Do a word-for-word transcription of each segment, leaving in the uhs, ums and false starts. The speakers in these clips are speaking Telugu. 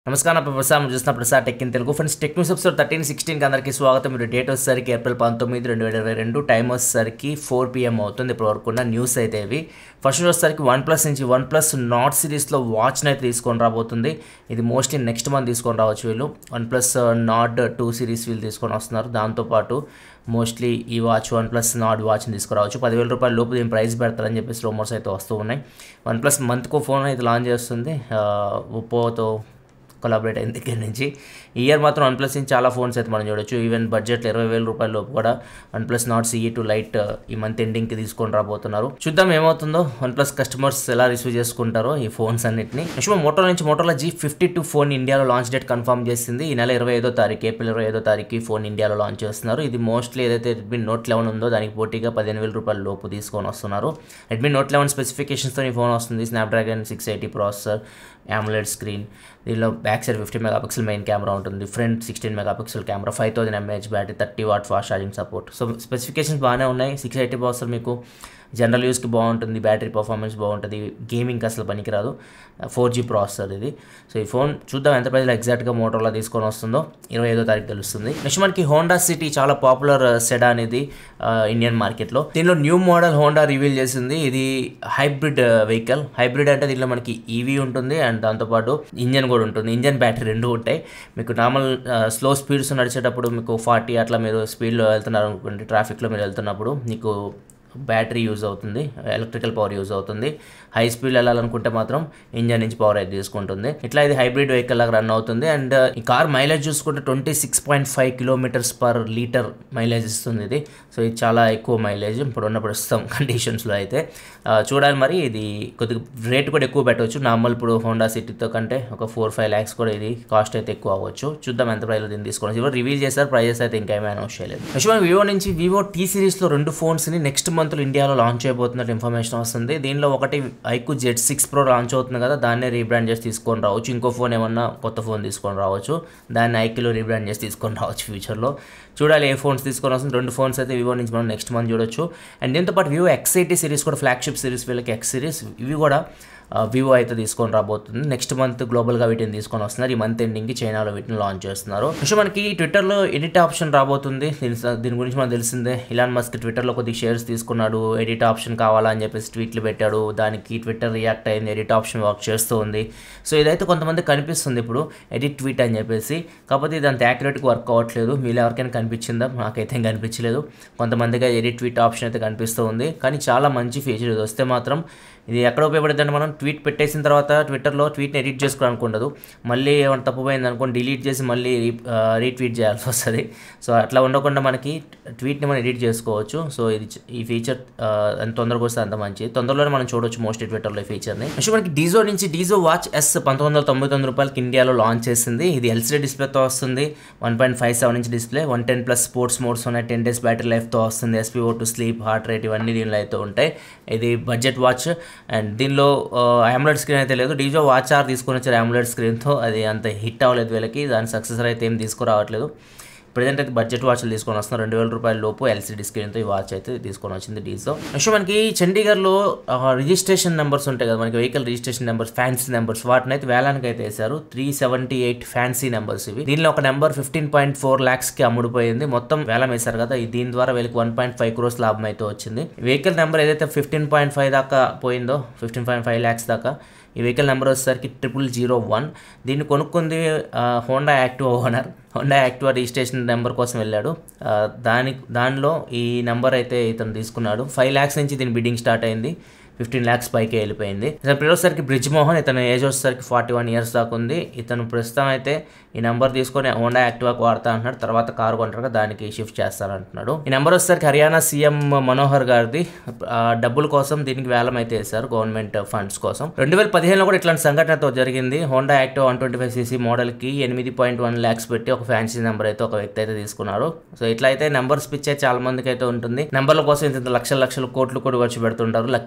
నమస్కారం నా ప్రసాద్ మీరు చూస్తున్న Prasad tech in Telugu friends tech news episode thirteen sixteen కి అందరికీ స్వాగతం. మీరు డేట్ వచ్చేసరికి ఏప్రిల్ పంతొమ్మిది రెండు వేల ఇరవై రెండు టైం వచ్చేసరికి ఫోర్ పిఎం అవుతుంది. ఇప్పుడు వరకు ఉన్న న్యూస్ అయితే ఇవి. ఫస్ట్ వచ్చేసరికి వన్ ప్లస్ నుంచి వన్ ప్లస్ నార్డ్ సిరీస్లో వాచ్ని అయితే తీసుకొని రాబోతుంది. ఇది మోస్ట్లీ నెక్స్ట్ మంత్ తీసుకొని రావచ్చు వీళ్ళు. OnePlus Nord two series వీళ్ళు తీసుకొని వస్తున్నారు. దాంతోపాటు మోస్ట్లీ ఈ వాచ్ వన్ ప్లస్ నార్డ్ వాచ్ని తీసుకురావచ్చు. పదివేల రూపాయల లోపు దీని ప్రైస్ పెడతారని చెప్పేసి రూమర్స్ అయితే వస్తూ ఉన్నాయి. వన్ ప్లస్ మంత్కో ఫోన్ అయితే లాంచ్ చేస్తుంది ఒప్పోతో కొలాబరేట్ అయిన దగ్గర నుంచి. ఈ ఇయర్ మాత్రం వన్ ప్లస్ నుంచి చాలా ఫోన్స్ అయితే మనం చూడొచ్చు. ఈవెన్ బడ్జెట్లో ఇరవై వేల రూపాయల లోపు కూడా OnePlus Nord CE two lite ఈ మంత్ ఎండింగ్కి తీసుకొని రాబోతున్నారు. చూద్దాం ఏమవుతుందో, వన్ ప్లస్ కస్టమర్స్ ఎలా రిసీవ్ చేసుకుంటారో ఈ ఫోన్స్ అన్నింటినీ. నెక్స్ట్ మోటో నుంచి మోటోలో జీ ఫిఫ్టీ టూ ఫోన్ ఇండియాలో లాంచ్ డేట్ కన్ఫర్మ్ చేసింది. ఈ నెల ఇరవై ఐదో తారీఖు ఏప్రిల్ ఇరవై ఐదో తారీఖు ఫోన్ ఇండియాలో లాంచ్ చేస్తున్నారు. ఇది మోస్ట్లీ ఏదైతే రెడ్మీ నోట్ లెవెన్ ఉందో దానికి పోటీగా పదిహేను వేల రూపాయల లోపు తీసుకొని వస్తున్నారు. రెడ్మీ నోట్ లెవెన్ స్పెసిఫికేషన్స్తో ఈ ఫోన్ వస్తుంది. Snapdragon six eighty processor, AMOLED screen, దీనిలో back side fifty megapixel main camera ఉంటుంది. Front sixteen megapixel camera, five thousand mAh battery, thirty watt fast charging support. So specifications బాగానే ఉన్నాయి. సిక్స్ ఎయిటీ ప్రాసెసర్ మీకు జనరల్ యూస్కి బాగుంటుంది, బ్యాటరీ పర్ఫార్మెన్స్ బాగుంటుంది, గేమింగ్కి అసలు పనికిరాదు. ఫోర్ జీ ప్రాసెసర్ ఇది. సో ఈ ఫోన్ చూద్దాం ఎంత ప్రైస్లో ఎగ్జాక్ట్గా మోటోలో తీసుకొని వస్తుందో ఇరవై ఐదో తారీఖు తెలుస్తుంది. నెక్స్ట్ మనకి హోండా సిటీ చాలా పాపులర్ సెడాన్ ఇది ఇండియన్ మార్కెట్లో. దీనిలో న్యూ మోడల్ హోండా రివీల్ చేసింది. ఇది హైబ్రిడ్ వెహికల్. హైబ్రిడ్ అంటే దీనిలో మనకి ఈవీ ఉంటుంది అండ్ దాంతోపాటు ఇంజన్ కూడా ఉంటుంది. ఇంజన్ బ్యాటరీ రెండు ఉంటాయి. మీకు నార్మల్ స్లో స్పీడ్స్ నడిచేటప్పుడు మీకు ఫార్టీ అట్లా మీరు స్పీడ్లో వెళ్తున్నారు అనుకోండి, ట్రాఫిక్లో మీరు వెళ్తున్నప్పుడు మీకు బ్యాటరీ యూజ్ అవుతుంది, ఎలక్ట్రికల్ పవర్ యూజ్ అవుతుంది. హై స్పీడ్ వెళ్ళాలనుకుంటే మాత్రం ఇంజన్ నుంచి పవర్ అయితే తీసుకుంటుంది. ఇట్లా ఇది హైబ్రిడ్ వెహికల్ లాగా రన్ అవుతుంది. అండ్ ఈ కార్ మైలేజ్ చూసుకుంటే twenty six point five kilometres per litre mileage ఇస్తుంది ఇది. సో ఇది చాలా ఎక్కువ మైలేజ్ ఇప్పుడు ఉన్న ప్రస్తుతం కండిషన్స్లో అయితే. చూడాలి మరి, ఇది కొద్దిగా రేట్ కూడా ఎక్కువ పెట్టవచ్చు. నార్మల్ ఇప్పుడు హోండా సిటీతో కంటే ఒక ఫోర్ ఫైవ్ ల్యాక్స్ కూడా ఇది కాస్ట్ అయితే ఎక్కువ అవ్వచ్చు. చూద్దాం ఎంత ప్రైస్లో దీన్ని తీసుకోవచ్చు. ఇప్పుడు రివీల్ చేశారు, ప్రైజెస్ అయితే ఇంకా ఏమైనా అనౌన్స్ చేయలేదు. నెక్స్ట్ వివో నుంచి వివో టీ సిరీస్లో రెండు ఫోన్స్ని నెక్స్ట్ మంత్లో ఇండియాలో లాంచ్ చేయబోతున్నట్టు ఇన్ఫర్మేషన్ వస్తుంది. దీనిలో ఒకటి iQOO Z six Pro launch అవుతుంది కదా, దాన్నే రీబ్రాండ్ చేసి తీసుకొని రావచ్చు. ఇంకో ఫోన్ ఏమన్నా కొత్త ఫోన్ తీసుకొని రావచ్చు, దాన్ని ఐక్యూలో రీబ్రాండ్ చేసి తీసుకొని రావచ్చు ఫ్యూచర్లో. చూడాలి ఏ ఫోన్స్ తీసుకొని వస్తుంది. రెండు ఫోన్స్ అయితే వివో నుంచి మనం నెక్స్ట్ మంత్ చూడొచ్చు. అండ్ దీంతో పాటు వివో ఎక్స్ ఎయిటీ సిరీస్ కూడా ఫ్లాగ్షిప్ సిరీస్, వీళ్ళకి ఎక్స్ సిరీస్, ఇవి కూడా వివో అయితే తీసుకొని రాబోతుంది. నెక్స్ట్ మంత్ గ్లోబల్గా వీటిని తీసుకొని వస్తున్నారు. ఈ మంత్ ఎండింగ్కి చైనాలో వీటిని లాంచ్ చేస్తున్నారు. నెక్స్ట్ మనకి ట్విట్టర్లో ఎడిట్ ఆప్షన్ రాబోతుంది. దీని దీని గురించి మనకు తెలిసిందే. ఇలాన్ మస్క్ ట్విట్టర్లో కొద్దిగా షేర్స్ తీసుకున్నాడు, ఎడిట్ ఆప్షన్ కావాలా అని చెప్పేసి ట్వీట్లు పెట్టాడు. దానికి ట్విట్టర్ రియాక్ట్ అయింది, ఎడిట్ ఆప్షన్ వర్క్ చేస్తూ ఉంది. సో ఇదైతే కొంతమంది కనిపిస్తుంది ఇప్పుడు ఎడిట్ ట్వీట్ అని చెప్పేసి. కాకపోతే ఇది అంత యాక్యురేట్గా వర్క్ అవ్వట్లేదు. మీరు ఎవరికైనా కనిపించిందా? నాకైతే ఏం కనిపించలేదు. కొంతమందిగా ఎడిట్ ట్వీట్ ఆప్షన్ అయితే కనిపిస్తూ ఉంది. కానీ చాలా మంచి ఫీచర్ ఇది. వస్తే మాత్రం ఇది ఎక్కడ ఉపయోగపడుతుంది అంటే, మనం ట్వీట్ పెట్టేసిన తర్వాత ట్విట్టర్లో ట్వీట్ని ఎడిట్ చేసుకోవడానికి ఉండదు. మళ్ళీ ఏమైనా తప్పుపోయింది అనుకోండి, డిలీట్ చేసి మళ్ళీ రీ రీట్వీట్ చేయాల్సి వస్తుంది. సో అట్లా ఉండకుండా మనకి ట్వీట్ని మనం ఎడిట్ చేసుకోవచ్చు. సో ఇది ఈ ఫీచర్ ఎంత తొందరగా వస్తే అంత మంచిది. తొందరలోనే మనం చూడవచ్చు మోస్ట్లీ ట్విట్టర్లో ఈ ఫీచర్ని. నెక్స్ట్ మనకి డీజో నుంచి డీజో వాచ్ ఎస్ పంతొమ్మిది వందల తొంభై తొమ్మిది రూపాయలకి ఇండియాలో లాంచ్ చేసింది. ఇది ఎల్సీడీ డిస్ప్లేతో వస్తుంది. One point five seven inch display, one ten plus sports modes ఉన్నాయి, టెన్ డేస్ బ్యాటరీ లైఫ్తో వస్తుంది. SpO two sleep, heart rate ఇవన్నీ దీనిలో అయితే ఉంటాయి. ఇది బడ్జెట్ వాచ్. అండ్ దీనిలో AMOLED స్క్రీన్ అయితే లేదు. డీజో వాచ్ ఆర్ తీసుకొని వచ్చారు AMOLED స్క్రీన్తో, అది అంత హిట్ అవ్వలేదు వీళ్ళకి. దాని సక్సెసర్ అయితే ఏం తీసుకురావట్లేదు. ప్రజెంట్ అయితే బడ్జెట్ వాచ్లు తీసుకొని వస్తున్నారు. రెండు వేల రూపాయల లోపు ఎల్సీడీ స్క్రీన్తో ఈ వాచ్ అయితే తీసుకొని వచ్చింది డీజో. నెక్స్ట్ మనకి చండీగఢ్లో రిజిస్ట్రేషన్ నెంబర్స్ ఉంటాయి కదా, మనకి vehicle registration numbers, fancy numbers, వాటిని అయితే వేలానికి అయితే వేశారు. Three seventy eight fancy numbers ఇవి. దీనిలో ఒక నెంబర్ ఫిఫ్టీన్ పాయింట్ ఫోర్ ల్యాక్స్కి అమ్ముడుపోయింది. మొత్తం వేలం వేశారు కదా, దీని ద్వారా వీళ్ళకి వన్ పాయింట్ ఫైవ్ క్రోర్స్ లాభం అయితే వచ్చింది. వెహికల్ నెంబర్ ఏదైతే ఫిఫ్టీన్ పాయింట్ ఫైవ్ దాకా పోయిందో, ఫిఫ్టీన్ పాయింట్ ఫైవ్ ల్యాక్స్ దాకా, ఈ వెహికల్ నెంబర్ వచ్చేసరికి ట్రిపుల్ జీరో వన్. దీన్ని కొనుక్కుంది Honda Activa owner. Honda Activa registration number కోసం వెళ్ళాడు. దాని దానిలో ఈ నెంబర్ అయితే ఇతను తీసుకున్నాడు. ఫైవ్ ల్యాక్స్ నుంచి దీని బిడ్డింగ్ స్టార్ట్ అయింది. ఫిఫ్టీన్ ల్యాక్స్ పైకి వెళ్ళిపోయింది. ఇతను పేరు వచ్చేసరికి బ్రిడ్జ్ మోహన్. ఇతను ఏజ్ వచ్చేసరికి ఫార్టీ వన్ ఇయర్స్ దాకా ఉంది. ఇతను ప్రస్తుతం అయితే ఈ నెంబర్ తీసుకొని హోండా యాక్టివాకి వాడతా అంటున్నాడు. తర్వాత కారు కొంటారు, దానికి షిఫ్ట్ చేస్తారంటున్నాడు. ఈ నెంబర్ వచ్చేసరికి హర్యానా సీఎం మనోహర్ గారిది. డబ్బుల కోసం దీనికి వేలం అయితే వేశారు, గవర్నమెంట్ ఫండ్స్ కోసం. రెండు వేల పదిహేనులో కూడా ఇట్లాంటి సంఘటనతో జరిగింది. Honda Activa one twenty five CC మోడల్కి ఎనిమిది పాయింట్ వన్ ల్యాక్స్ పెట్టి ఒక ఫ్యాన్సీ నెంబర్ అయితే ఒక వ్యక్తి అయితే తీసుకున్నారు. సో ఇట్లా అయితే నెంబర్స్ పిచ్చే చాలా మందికి అయితే ఉంటుంది. నెంబర్ల కోసం ఇంత లక్షల లక్షల కోట్లు కూడా ఖర్చు పెడుతుంటారు లక్కీ నెంబర్స్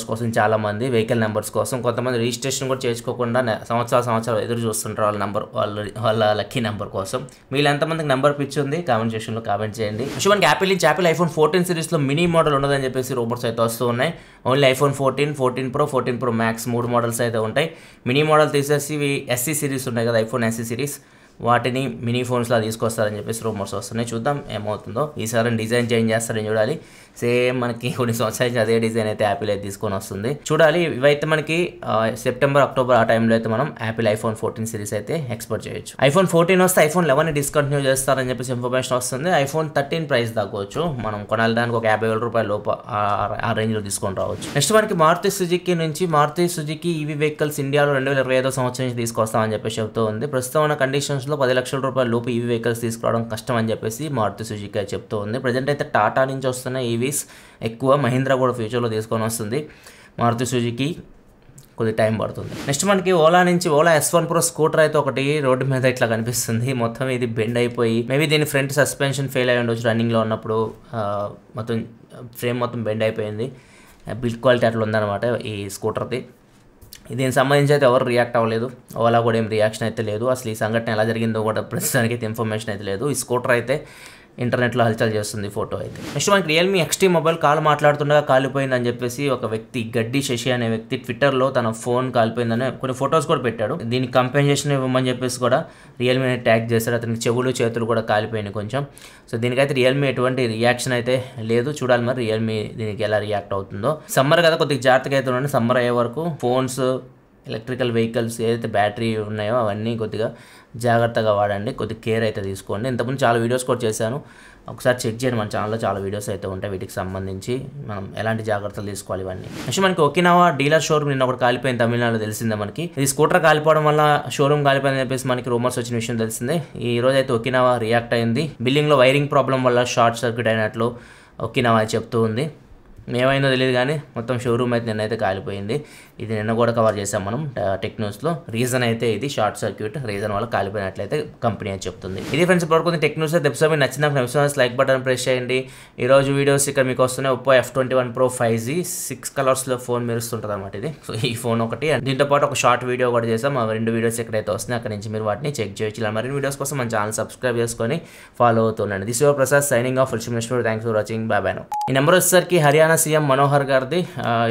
కోసం చాలామంది వెహికల్ నెంబర్స్ కోసం కొంతమంది రిజిస్ట్రేషన్ కూడా చేసుకోకుండా సంవత్సరాల సంవత్సరాలు ఎదురు చూస్తుంటారు వాళ్ళ నెంబర్ వాళ్ళ వాళ్ళ లక్కీ నెంబర్ కోసం. మీరు ఎంతమందికి నెంబర్ పిచ్ ఉంది కామెంట్ సెక్షన్లో కామెంట్ చేయండి. మనకి యాపిల్ నుంచి యాపిల్ ఐఫోన్ ఫోర్టీన్ సిరీస్లో మినీ మోడల్ ఉండదని చెప్పేసి రూమర్స్ అయితే వస్తూ ఉన్నాయి. Only iPhone fourteen fourteen Pro fourteen Pro Max మూడు మోడల్స్ అయితే ఉంటాయి. మినీ మోడల్ తీసేసి ఎస్సీ సిరీస్ ఉన్నాయి కదా ఐఫోన్ ఎస్సీ సిరీస్ వాటిని మినీ ఫోన్స్లా తీసుకొస్తారని చెప్పేసి రూమర్స్ వస్తున్నాయి. చూద్దాం ఏమవుతుందో. ఈసారి డిజైన్ చేంజ్ చేస్తారని చూడాలి. సేమ్ మనకి కొన్ని సంవత్సరాల నుంచి అదే డిజైన్ అయితే యాపిల్ అయితే తీసుకొని వస్తుంది చూడాలి. ఇవైతే మనకి సెప్టెంబర్ అక్టోబర్ ఆ టైంలో అయితే మనం యాపిల్ ఐఫోన్ ఫోర్టీన్ సిరీస్ అయితే ఎక్స్పోర్ట్ చేయొచ్చు. ఐఫోన్ ఫోర్టీన్ వస్తే ఐఫోన్ లెవెన్ డిస్కంటిన్యూ చేస్తారని చెప్పేసి ఇన్ఫర్మేషన్ వస్తుంది. ఐఫోన్ థర్టీన్ ప్రైస్ తగ్గవచ్చు. మనం కొనాలడానికి ఒక యాభై వేల రూపాయల లోపు ఆ రేంజ్లో తీసుకొని రావచ్చు. నెక్స్ట్ మనకి మారుతి సుజుకి నుంచి మారుతి సుజుకి ఈవీ వెహికల్స్ ఇండియాలో రెండు వేల ఇరవై ఐదో సంవత్సరం నుంచి తీసుకొస్తామని చెప్పేసి చెప్తూ ఉంది. ప్రస్తుతం ఉన్న కండిషన్స్ లో పది లక్షల రూపాయల లోపు ఈవీ వెహికల్స్ తీసుకురావడం కష్టం అని చెప్పేసి మారుతి సుజుకి చెప్తూ ఉంది. ప్రజెంట్ అయితే టాటా నుంచి వస్తున్న ఈవీస్ ఎక్కువ, మహీంద్రా కూడా ఫ్యూచర్లో తీసుకొని వస్తుంది. మారుతి సుజుకి కొద్ది టైం పడుతుంది. నెక్స్ట్ మనకి ఓలా నుంచి Ola S one Pro scooter అయితే ఒకటి రోడ్డు మీద ఇట్లా కనిపిస్తుంది. మొత్తం ఇది బెండ్ అయిపోయి మేబీ దీని ఫ్రంట్ సస్పెన్షన్ ఫెయిల్ అయ్యి ఉండొచ్చు. రన్నింగ్లో ఉన్నప్పుడు మొత్తం ఫ్రేమ్ మొత్తం బెండ్ అయిపోయింది. బిల్డ్ క్వాలిటీ అట్లా ఉందన్నమాట ఈ స్కూటర్ది. దీనికి సంబంధించి అయితే ఎవరు రియాక్ట్ అవ్వలేదు. ఓలా కూడా ఏం రియాక్షన్ అయితే లేదు. అసలు ఈ సంఘటన ఎలా జరిగిందో కూడా ప్రస్తుతానికి అయితే ఇన్ఫర్మేషన్ అయితే లేదు. ఈ స్కూటర్ అయితే ఇంటర్నెట్లో హల్చల్ చేస్తుంది ఫోటో అయితే. నెక్స్ట్ మనకి రియల్మీ ఎక్స్టీ మొబైల్ కాల్ మాట్లాడుతుండగా కాలిపోయిందని చెప్పేసి ఒక వ్యక్తి గడ్డి శశి అనే వ్యక్తి ట్విట్టర్లో తన ఫోన్ కాలిపోయిందని కొన్ని ఫొటోస్ కూడా పెట్టాడు. దీనికి కంపెన్సేషన్ ఇవ్వమని చెప్పేసి కూడా రియల్మీని ట్యాగ్ చేశాడు. అతనికి చెవులు చేతులు కూడా కాలిపోయినాయి కొంచెం. సో దీనికైతే రియల్మీ ఎటువంటి రియాక్షన్ అయితే లేదు. చూడాలి మరి రియల్మీ దీనికి ఎలా రియాక్ట్ అవుతుందో. సమ్మర్ కదా కొద్దిగా జాగ్రత్తగా అయితే ఉండండి. సమ్మర్ అయ్యే వరకు ఫోన్స్ ఎలక్ట్రికల్ వెహికల్స్ ఏదైతే బ్యాటరీ ఉన్నాయో అవన్నీ కొద్దిగా జాగ్రత్తగా వాడండి. కొద్దిగా కేర్ అయితే తీసుకోండి. ఇంతకుముందు చాలా వీడియోస్ కూడా చేశాను, ఒకసారి చెక్ చేయండి. మన ఛానల్లో చాలా వీడియోస్ అయితే ఉంటాయి వీటికి సంబంధించి మనం ఎలాంటి జాగ్రత్తలు తీసుకోవాలి ఇవన్నీ. నెక్స్ట్ మనకి ఒకినావా డీలర్ షోరూమ్ నిన్న ఒకటి కాలిపోయింది తమిళనాడులో తెలిసిందే మనకి. ఇది స్కూటర్ కాలిపోవడం వల్ల షోరూమ్ కాలిపోయిందని చెప్పేసి మనకి రూమర్స్ వచ్చిన విషయం తెలిసిందే. ఈ రోజు అయితే ఒకినావా రియాక్ట్ అయింది. బిల్డింగ్లో వైరింగ్ ప్రాబ్లం వల్ల షార్ట్ సర్క్యూట్ అయినట్లు ఒకినావా చెప్తూ ఉంది. ఏమైందో తెలియదు కానీ మొత్తం షోరూమ్ అయితే నిన్న అయితే కాలిపోయింది. ఇది నిన్న కూడా కవర్ చేసాం మనం టెక్న్యూస్లో. రీజన్ అయితే ఇది షార్ట్ సర్క్యూట్ రీజన్ వల్ల కాలిపోయినట్లయితే కంపెనీ అని చెప్తుంది. ఇది ఫ్రెండ్స్ పడుకుంది టెక్న్యూస్ అయితే ఎపిసోడ్ మీకు నచ్చిన ఎపిసోడ్స్ లైక్ బటన్ ప్రెస్ చేయండి. ఈరోజు వీడియోస్ ఇక్కడ మీకు వస్తున్నాయి. Oppo F twenty one Pro five G సిక్స్ కలర్స్లో ఫోన్ మెరుస్తుంటుంది అనమాట ఇది. సో ఈ ఫోన్ ఒకటి, దీంతో పాటు ఒక షార్ట్ వీడియో కూడా చేసాం. ఆ రెండు వీడియోస్ ఎక్కడైతే వస్తున్నాయి అక్కడ నుంచి మీరు వాటిని చెక్ చేయొచ్చు. ఇలా మరిన్ని వీడియోస్ కోసం మన ఛానల్ సబ్స్క్రైబ్ చేసుకొని ఫాలో అవుతుండండి. This your Prasad signing off. Thanks for watching. Bye bye. ఈ నెంబర్ వచ్చేసరికి హర్యానా సీఎం మనోహర్ గారిది.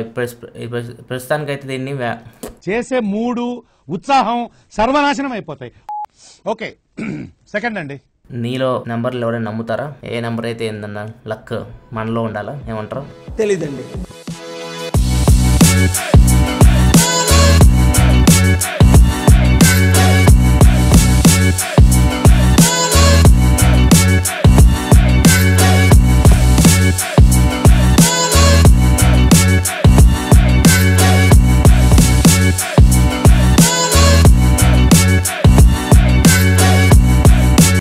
ప్రస్తుతానికి అయితే దీన్ని చేసే మూడు ఉత్సాహం సర్వనాశనం అయిపోతాయి. ఓకే సెకండ్ అండి. నీలో నెంబర్లు ఎవరైనా నమ్ముతారా? ఏ నెంబర్ అయితే ఏందన్నా లక్ మనలో ఉండాలా? ఏమంటారు? తెలీదండి.